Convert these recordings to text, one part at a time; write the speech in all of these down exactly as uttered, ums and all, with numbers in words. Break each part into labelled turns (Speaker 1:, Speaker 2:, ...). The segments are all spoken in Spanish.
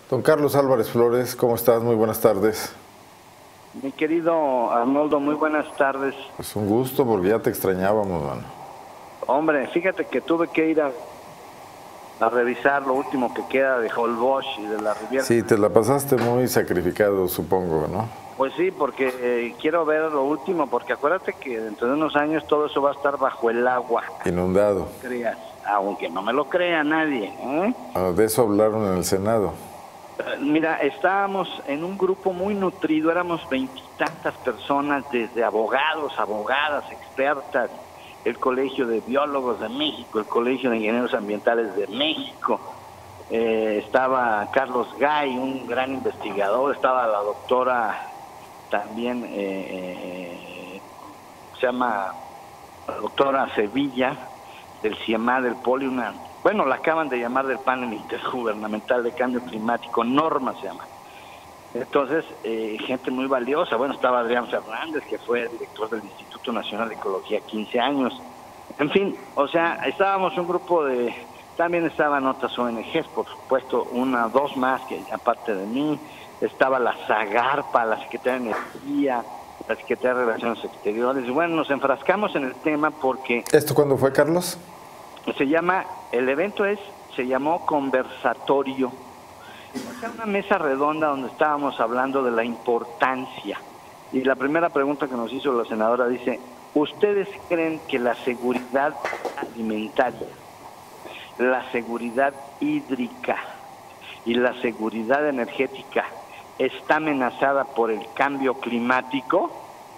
Speaker 1: Don Carlos Álvarez Flores, ¿cómo estás? Muy buenas tardes.
Speaker 2: Mi querido Arnoldo, muy buenas tardes.
Speaker 1: Es un gusto porque ya te extrañábamos, mano.
Speaker 2: Hombre, fíjate que tuve que ir a, a revisar lo último que queda de Holbox y de la Riviera.
Speaker 1: Sí, te la pasaste muy sacrificado, supongo, ¿no?
Speaker 2: Pues sí, porque eh, quiero ver lo último, porque acuérdate que dentro de unos años todo eso va a estar bajo el agua.
Speaker 1: Inundado.
Speaker 2: No creas, aunque no me lo crea nadie, ¿eh?
Speaker 1: Ah, de eso hablaron en el Senado.
Speaker 2: Mira, estábamos en un grupo muy nutrido, éramos veintitantas personas, desde abogados, abogadas, expertas, el Colegio de Biólogos de México, el Colegio de Ingenieros Ambientales de México, eh, estaba Carlos Gay, un gran investigador, estaba la doctora también, eh, eh, se llama la doctora Sevilla, del CIEMA, del Poli, una... Bueno, la acaban de llamar del panel intergubernamental de cambio climático, Norma se llama. Entonces, eh, gente muy valiosa. Bueno, estaba Adrián Fernández, que fue director del Instituto Nacional de Ecología quince años. En fin, o sea, estábamos un grupo de... También estaban otras O N Ges, por supuesto, una, dos más, que aparte de mí. Estaba la Zagarpa, la Secretaría de Energía, la Secretaría de Relaciones Exteriores. Y bueno, nos enfrascamos en el tema porque...
Speaker 1: ¿Esto cuándo fue, Carlos?
Speaker 2: Se llama, el evento es, se llamó Conversatorio, o sea, una mesa redonda donde estábamos hablando de la importancia. Y la primera pregunta que nos hizo la senadora dice, ¿ustedes creen que la seguridad alimentaria, la seguridad hídrica y la seguridad energética está amenazada por el cambio climático?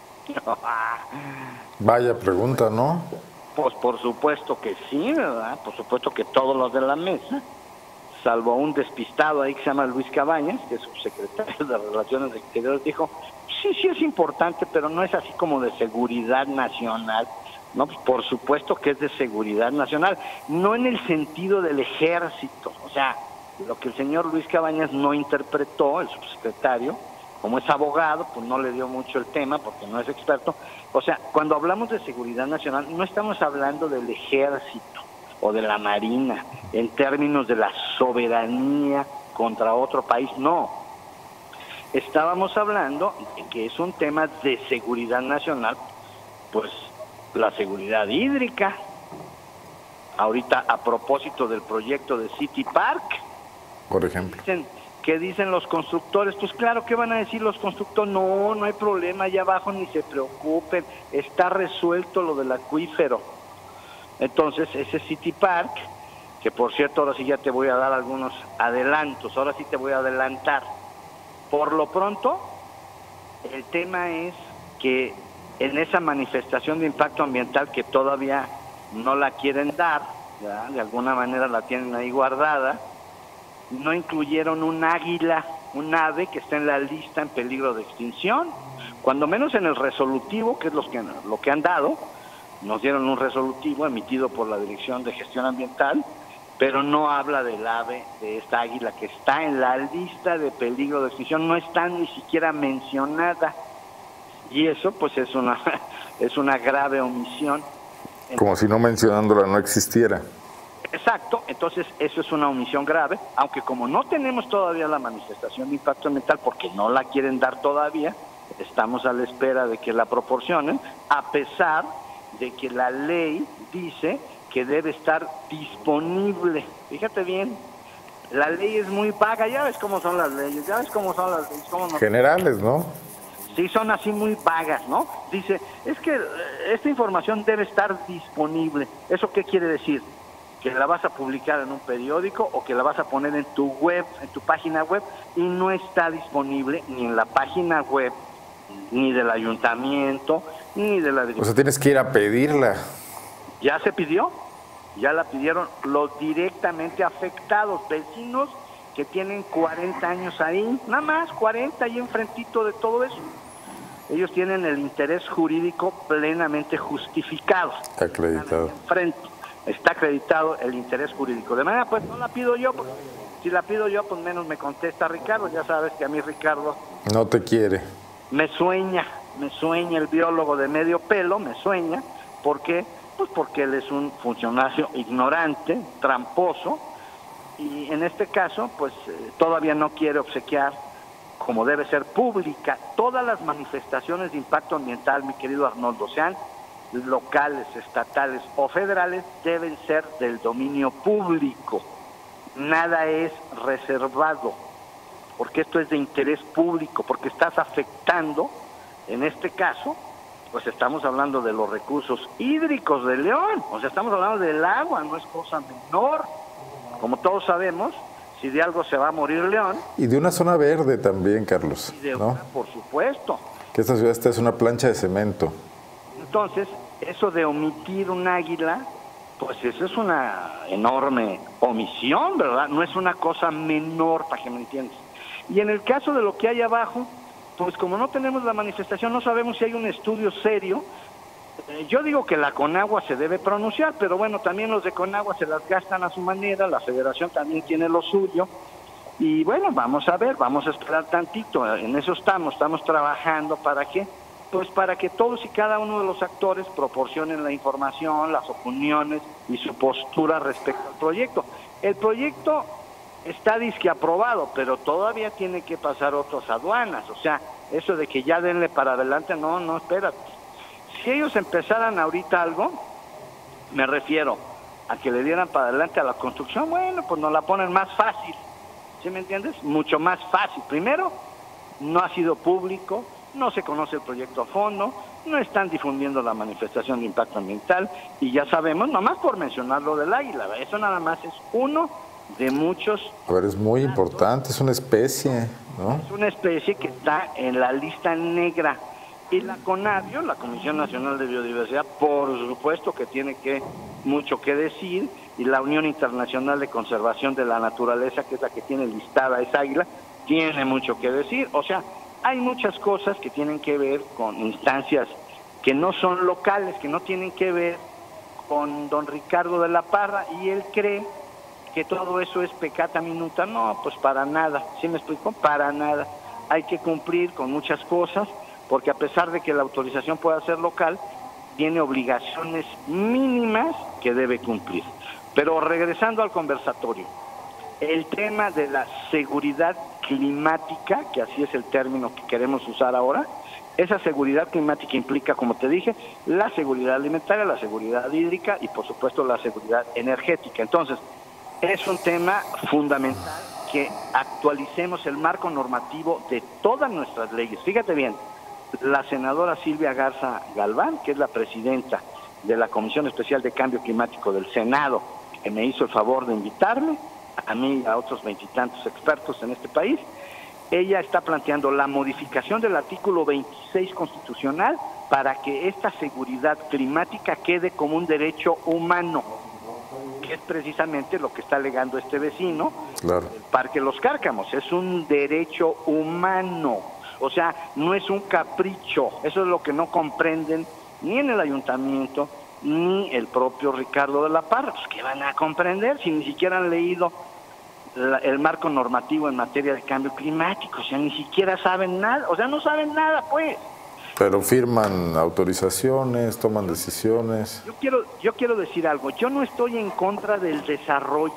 Speaker 1: Vaya pregunta, ¿no?
Speaker 2: Pues por supuesto que sí, ¿verdad? Por supuesto que todos los de la mesa, salvo un despistado ahí que se llama Luis Cabañas, que es subsecretario de Relaciones Exteriores, dijo, sí, sí es importante, pero no es así como de seguridad nacional. No, pues por supuesto que es de seguridad nacional, no en el sentido del ejército. O sea, lo que el señor Luis Cabañas no interpretó, el subsecretario, como es abogado, pues no le dio mucho el tema porque no es experto. O sea, cuando hablamos de seguridad nacional, no estamos hablando del ejército o de la marina en términos de la soberanía contra otro país, no. Estábamos hablando de que es un tema de seguridad nacional, pues la seguridad hídrica. Ahorita, a propósito del proyecto de City Park,
Speaker 1: por ejemplo.
Speaker 2: Dicen, ¿qué dicen los constructores? Pues claro, ¿qué van a decir los constructores? No, no hay problema, allá abajo ni se preocupen, está resuelto lo del acuífero. Entonces, ese City Park, que por cierto, ahora sí ya te voy a dar algunos adelantos, ahora sí te voy a adelantar. Por lo pronto, el tema es que en esa manifestación de impacto ambiental que todavía no la quieren dar, ¿ya? De alguna manera la tienen ahí guardada, no incluyeron un águila, un ave que está en la lista en peligro de extinción, cuando menos en el resolutivo, que es lo que, lo que han dado, nos dieron un resolutivo emitido por la Dirección de Gestión Ambiental, pero no habla del ave, de esta águila que está en la lista de peligro de extinción, no está ni siquiera mencionada, y eso pues es una, es una grave omisión.
Speaker 1: Como si no mencionándola no existiera.
Speaker 2: Exacto, entonces eso es una omisión grave, aunque como no tenemos todavía la manifestación de impacto ambiental porque no la quieren dar todavía, estamos a la espera de que la proporcionen, a pesar de que la ley dice que debe estar disponible. Fíjate bien, la ley es muy vaga, ya ves cómo son las leyes, ya ves cómo son las leyes. Cómo no...
Speaker 1: Generales, ¿no?
Speaker 2: Sí, son así muy vagas, ¿no? Dice, es que esta información debe estar disponible. ¿Eso qué quiere decir? Que la vas a publicar en un periódico o que la vas a poner en tu web, en tu página web, y no está disponible ni en la página web, ni del ayuntamiento, ni de la...
Speaker 1: O sea, tienes que ir a pedirla.
Speaker 2: ¿Ya se pidió? Ya la pidieron los directamente afectados, vecinos que tienen cuarenta años ahí, nada más cuarenta ahí enfrentito de todo eso. Ellos tienen el interés jurídico plenamente justificado.
Speaker 1: Está acreditado.
Speaker 2: Frente. Está acreditado el interés jurídico. De manera, pues no la pido yo, porque si la pido yo, pues menos me contesta Ricardo. Ya sabes que a mí Ricardo...
Speaker 1: No te quiere.
Speaker 2: Me sueña, me sueña el biólogo de medio pelo, me sueña. ¿Por qué? Pues porque él es un funcionario ignorante, tramposo, y en este caso, pues eh, todavía no quiere obsequiar, como debe ser pública, todas las manifestaciones de impacto ambiental, mi querido Arnoldo, sean locales, estatales o federales, deben ser del dominio público. Nada es reservado, porque esto es de interés público, porque estás afectando, en este caso, pues estamos hablando de los recursos hídricos de León, o sea, estamos hablando del agua, no es cosa menor. Como todos sabemos, si de algo se va a morir León.
Speaker 1: Y de una zona verde también, Carlos,
Speaker 2: Y de
Speaker 1: ¿no?
Speaker 2: una, por supuesto.
Speaker 1: Que esta ciudad esta es una plancha de cemento.
Speaker 2: Entonces, eso de omitir un águila, pues eso es una enorme omisión, ¿verdad? No es una cosa menor, para que me entiendas. Y en el caso de lo que hay abajo, pues como no tenemos la manifestación, no sabemos si hay un estudio serio. Eh, yo digo que la Conagua se debe pronunciar, pero bueno, también los de Conagua se las gastan a su manera, la Federación también tiene lo suyo. Y bueno, vamos a ver, vamos a esperar tantito, en eso estamos, estamos trabajando, ¿para qué? Pues para que todos y cada uno de los actores proporcionen la información, las opiniones y su postura respecto al proyecto. El proyecto está disque aprobado, pero todavía tiene que pasar otras aduanas, o sea, eso de que ya denle para adelante, no, no, espérate. Si ellos empezaran ahorita algo, me refiero a que le dieran para adelante a la construcción, bueno, pues nos la ponen más fácil, ¿sí me entiendes? Mucho más fácil. Primero, no ha sido público, no se conoce el proyecto a fondo, no están difundiendo la manifestación de impacto ambiental y ya sabemos, nomás por mencionar lo del águila, eso nada más es uno de muchos.
Speaker 1: A ver, es muy importante, es una especie, ¿no?
Speaker 2: Es una especie que está en la lista negra y la CONABIO, la Comisión Nacional de Biodiversidad, por supuesto que tiene que mucho que decir, y la Unión Internacional de Conservación de la Naturaleza, que es la que tiene listada esa águila, tiene mucho que decir. O sea, hay muchas cosas que tienen que ver con instancias que no son locales, que no tienen que ver con don Ricardo de la Parra, y él cree que todo eso es peccata minuta. No, pues para nada, ¿sí me explico? Para nada. Hay que cumplir con muchas cosas, porque a pesar de que la autorización pueda ser local, tiene obligaciones mínimas que debe cumplir. Pero regresando al conversatorio, el tema de la seguridad climática, que así es el término que queremos usar ahora, esa seguridad climática implica, como te dije, la seguridad alimentaria, la seguridad hídrica y por supuesto la seguridad energética. Entonces, es un tema fundamental que actualicemos el marco normativo de todas nuestras leyes. Fíjate bien, la senadora Silvia Garza Galván, que es la presidenta de la Comisión Especial de Cambio Climático del Senado, que me hizo el favor de invitarme, a mí y a otros veintitantos expertos en este país, ella está planteando la modificación del artículo veintiséis constitucional para que esta seguridad climática quede como un derecho humano, que es precisamente lo que está alegando este vecino,
Speaker 1: Claro.
Speaker 2: el Parque Los Cárcamos. Es un derecho humano, o sea, no es un capricho. Eso es lo que no comprenden ni en el ayuntamiento ni el propio Ricardo de la Parra. Pues, ¿qué van a comprender si ni siquiera han leído la, el marco normativo en materia de cambio climático? O sea, ni siquiera saben nada, o sea, no saben nada, pues.
Speaker 1: Pero firman autorizaciones, toman decisiones.
Speaker 2: Yo quiero, yo quiero decir algo, yo no estoy en contra del desarrollo.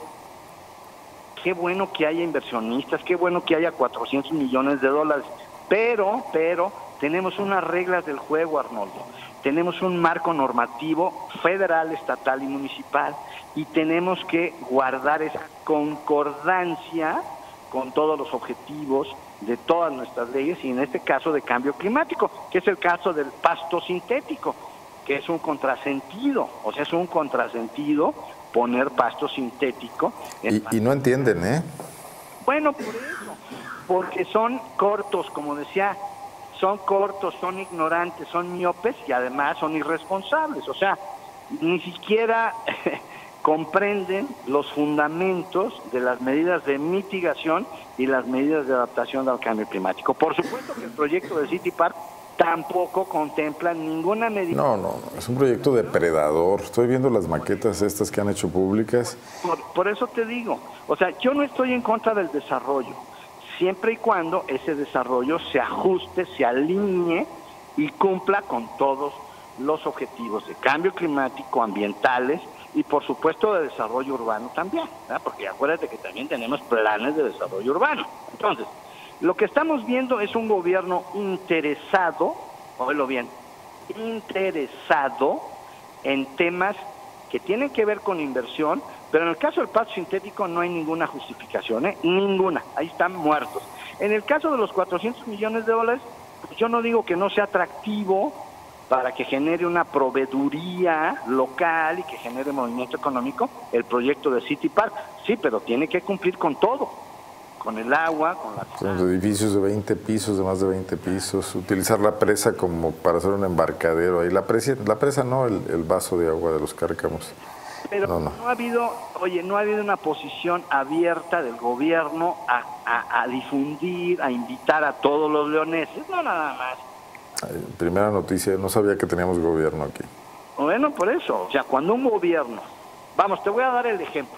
Speaker 2: Qué bueno que haya inversionistas, qué bueno que haya cuatrocientos millones de dólares, pero, pero, tenemos unas reglas del juego, Arnoldo. Tenemos un marco normativo federal, estatal y municipal, y tenemos que guardar esa concordancia con todos los objetivos de todas nuestras leyes, y en este caso de cambio climático, que es el caso del pasto sintético, que es un contrasentido, o sea, es un contrasentido poner pasto sintético. En
Speaker 1: Y, y no entienden, ¿eh?
Speaker 2: Bueno, por eso, porque son cortos, como decía, son cortos, son ignorantes, son miopes y además son irresponsables, o sea, ni siquiera comprenden los fundamentos de las medidas de mitigación y las medidas de adaptación al cambio climático. Por supuesto que el proyecto de City Park tampoco contempla ninguna medida.
Speaker 1: No, no, es un proyecto depredador. Estoy viendo las maquetas estas que han hecho públicas.
Speaker 2: Por, por eso te digo, o sea, yo no estoy en contra del desarrollo, siempre y cuando ese desarrollo se ajuste, se alinee y cumpla con todos los objetivos de cambio climático, ambientales y por supuesto de desarrollo urbano también, ¿verdad? Porque acuérdate que también tenemos planes de desarrollo urbano. Entonces, lo que estamos viendo es un gobierno interesado, óyelo bien, interesado en temas que tienen que ver con inversión, pero en el caso del pasto sintético no hay ninguna justificación, ¿eh? Ninguna, ahí están muertos. En el caso de los cuatrocientos millones de dólares, pues yo no digo que no sea atractivo para que genere una proveeduría local y que genere movimiento económico el proyecto de City Park, sí, pero tiene que cumplir con todo, con el agua, con la...
Speaker 1: Con los edificios de veinte pisos, de más de veinte pisos, utilizar la presa como para hacer un embarcadero ahí, la presa, la presa no, el, el vaso de agua de los Cárcamos.
Speaker 2: Pero no, no. no ha habido, oye, no ha habido una posición abierta del gobierno a, a, a difundir, a invitar a todos los leoneses, no nada más.
Speaker 1: Ay, primera noticia, no sabía que teníamos gobierno aquí.
Speaker 2: Bueno, por eso, o sea, cuando un gobierno, vamos, te voy a dar el ejemplo.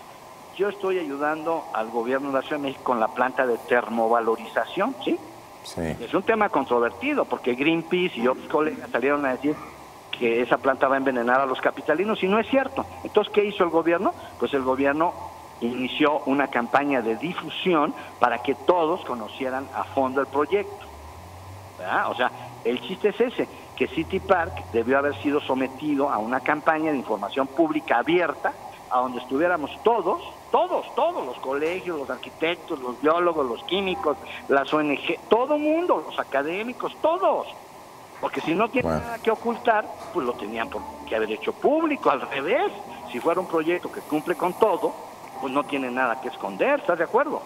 Speaker 2: Yo estoy ayudando al gobierno de la Ciudad de México con la planta de termovalorización, ¿sí?
Speaker 1: Sí.
Speaker 2: Es un tema controvertido, porque Greenpeace y otros colegas salieron a decir que esa planta va a envenenar a los capitalinos, y no es cierto. Entonces, ¿qué hizo el gobierno? Pues el gobierno inició una campaña de difusión para que todos conocieran a fondo el proyecto, ¿verdad? O sea, el chiste es ese, que City Park debió haber sido sometido a una campaña de información pública abierta, a donde estuviéramos todos, todos, todos, los colegios, los arquitectos, los biólogos, los químicos, las O N G, todo mundo, los académicos, todos. Porque si no tienen bueno. nada que ocultar, pues lo tenían que haber hecho público, al revés. Si fuera un proyecto que cumple con todo, pues no tiene nada que esconder, ¿estás de acuerdo?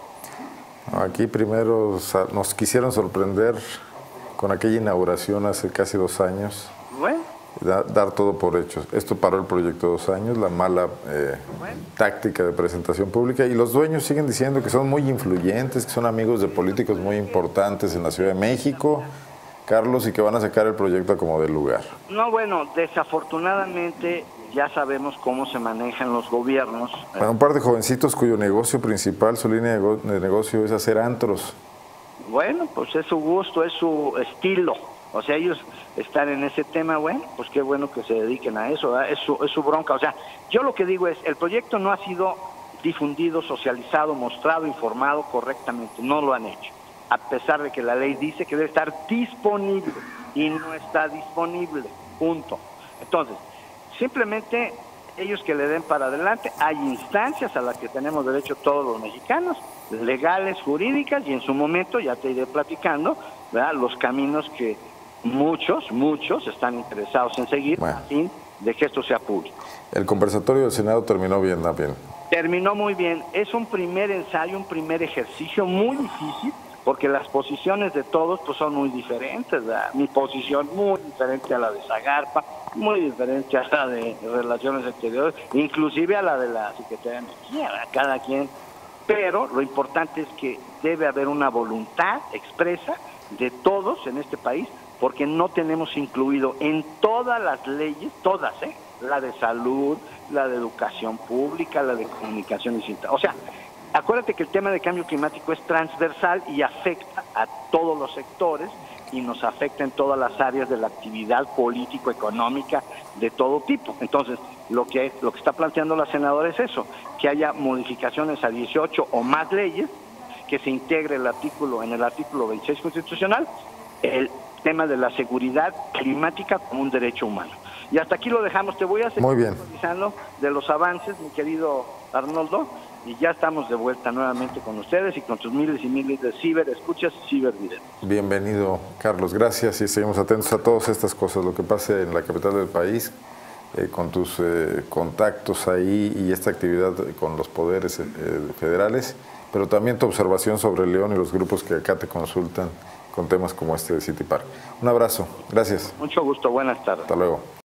Speaker 1: Aquí primero nos quisieron sorprender con aquella inauguración hace casi dos años.
Speaker 2: Bueno.
Speaker 1: Da, dar todo por hecho. Esto paró el proyecto dos años, la mala eh, bueno. táctica de presentación pública, y los dueños siguen diciendo que son muy influyentes, que son amigos de políticos muy importantes en la Ciudad de México, Carlos, y que van a sacar el proyecto como del lugar.
Speaker 2: No, bueno, desafortunadamente ya sabemos cómo se manejan los gobiernos.
Speaker 1: Bueno, un par de jovencitos cuyo negocio principal, su línea de negocio es hacer antros.
Speaker 2: Bueno, pues es su gusto, es su estilo. O sea, ellos están en ese tema, bueno, pues qué bueno que se dediquen a eso, ¿verdad? Es su, es su bronca. O sea, yo lo que digo es, el proyecto no ha sido difundido, socializado, mostrado, informado correctamente, no lo han hecho. A pesar de que la ley dice que debe estar disponible, y no está disponible, punto. Entonces, simplemente ellos que le den para adelante, hay instancias a las que tenemos derecho todos los mexicanos, legales, jurídicas, y en su momento, ya te iré platicando, ¿verdad?, los caminos que muchos, muchos están interesados en seguir, bueno, a fin de que esto sea público.
Speaker 1: El conversatorio del Senado terminó bien, ¿no? Bien.
Speaker 2: Terminó muy bien. Es un primer ensayo, un primer ejercicio muy difícil, porque las posiciones de todos pues son muy diferentes, ¿verdad? Mi posición muy diferente a la de Zagarpa, muy diferente a la de Relaciones Exteriores, inclusive a la de la Secretaría de Energía, ¿verdad? Cada quien. Pero lo importante es que debe haber una voluntad expresa de todos en este país, porque no tenemos incluido en todas las leyes, todas, ¿eh? La de salud, la de educación pública, la de comunicaciones, o sea, acuérdate que el tema de cambio climático es transversal y afecta a todos los sectores y nos afecta en todas las áreas de la actividad político-económica de todo tipo. Entonces, lo que, lo que está planteando la senadora es eso, que haya modificaciones a dieciocho o más leyes, que se integre el artículo en el artículo veintiséis constitucional, el tema de la seguridad climática como un derecho humano. Y hasta aquí lo dejamos. Te voy a seguir actualizando de los avances, mi querido Arnoldo, y ya estamos de vuelta nuevamente con ustedes y con tus miles y miles de ciberescuchas y cibervidentes.
Speaker 1: Bienvenido, Carlos, gracias, y seguimos atentos a todas estas cosas, lo que pase en la capital del país, eh, con tus eh, contactos ahí y esta actividad con los poderes eh, federales, pero también tu observación sobre León y los grupos que acá te consultan con temas como este de City Park. Un abrazo, gracias.
Speaker 2: Mucho gusto, buenas tardes.
Speaker 1: Hasta luego.